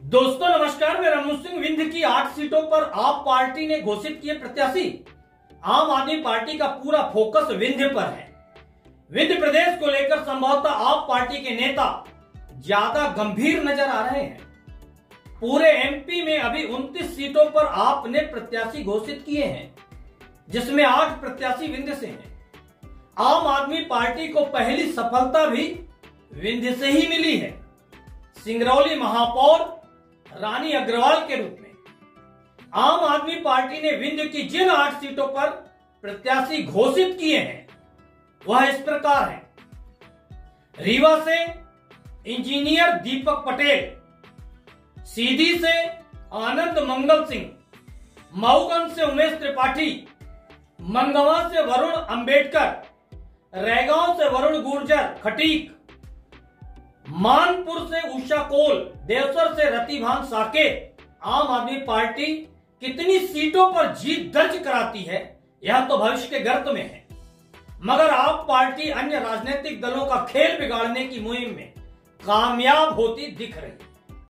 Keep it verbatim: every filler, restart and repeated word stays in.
दोस्तों नमस्कार, मैं रमू सिंह। विंध्य की आठ सीटों पर आप पार्टी ने घोषित किए प्रत्याशी। आम आदमी पार्टी का पूरा फोकस विंध्य पर है। विंध्य प्रदेश को लेकर संभवतः आप पार्टी के नेता ज्यादा गंभीर नजर आ रहे हैं। पूरे एमपी में अभी उनतीस सीटों पर आपने प्रत्याशी घोषित किए हैं, जिसमें आठ प्रत्याशी विंध्य से हैं। आम आदमी पार्टी को पहली सफलता भी विंध्य से ही मिली है। सिंगरौली महापौर रानी अग्रवाल के रूप में आम आदमी पार्टी ने विंध्य की जिन आठ सीटों पर प्रत्याशी घोषित किए हैं वह इस प्रकार है। रीवा से इंजीनियर दीपक पटेल, सीधी से आनंद मंगल सिंह, मऊगंज से उमेश त्रिपाठी, मनगवा से वरुण अंबेडकर, रैगांव से वरुण गुर्जर खटीक, मानपुर से उषा कोल, देवसर से रतिभान साकेत। आम आदमी पार्टी कितनी सीटों पर जीत दर्ज कराती है यह तो भविष्य के गर्त में है, मगर आप पार्टी अन्य राजनीतिक दलों का खेल बिगाड़ने की मुहिम में कामयाब होती दिख रही है।